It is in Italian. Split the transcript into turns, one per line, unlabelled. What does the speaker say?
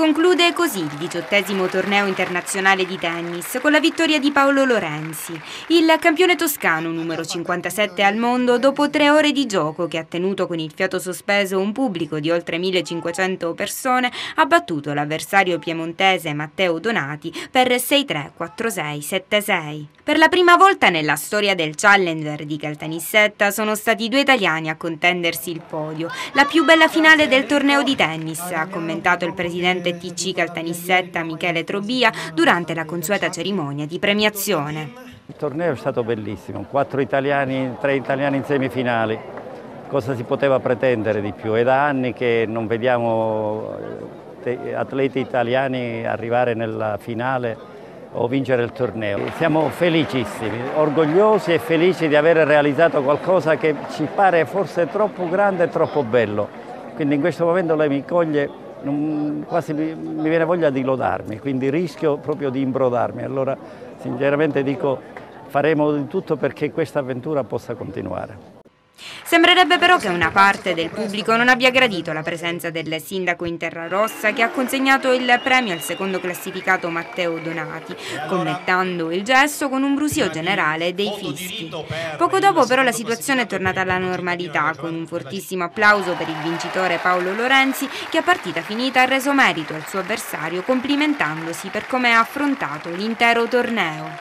conclude così il 18° torneo internazionale di tennis con la vittoria di Paolo Lorenzi, il campione toscano numero 57 al mondo dopo 3 ore di gioco che ha tenuto con il fiato sospeso un pubblico di oltre 1500 persone, ha battuto l'avversario piemontese Matteo Donati per 6-3, 4-6, 7-6. Per la prima volta nella storia del Challenger di Caltanissetta sono stati 2 italiani a contendersi il podio. La più bella finale del torneo di tennis, ha commentato il presidente TC Caltanissetta Michele Trobia durante la consueta cerimonia di premiazione.
Il torneo è stato bellissimo, 4 italiani, 3 italiani in semifinali. Cosa si poteva pretendere di più? È da anni che non vediamo atleti italiani arrivare nella finale o vincere il torneo. Siamo felicissimi, orgogliosi e felici di aver realizzato qualcosa che ci pare forse troppo grande e troppo bello. Quindi in questo momento lei mi coglie, quasi mi viene voglia di lodarmi, quindi rischio proprio di imbrodarmi. Allora sinceramente dico, faremo di tutto perché questa avventura possa continuare.
Sembrerebbe però che una parte del pubblico non abbia gradito la presenza del sindaco in terra rossa, che ha consegnato il premio al secondo classificato Matteo Donati, commentando il gesto con un brusio generale dei fischi. Poco dopo però la situazione è tornata alla normalità, con un fortissimo applauso per il vincitore Paolo Lorenzi, che a partita finita ha reso merito al suo avversario complimentandosi per come ha affrontato l'intero torneo.